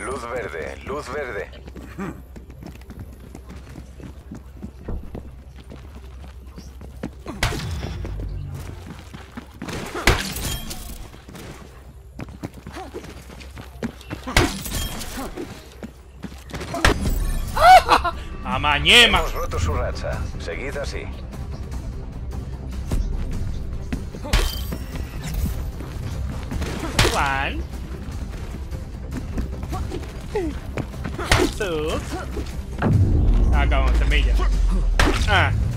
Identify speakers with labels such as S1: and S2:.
S1: Luz verde, luz verde.
S2: ¡Amañema!
S1: Hemos roto su racha. Seguid así.
S2: One. Two. Acá con semilla. Ah.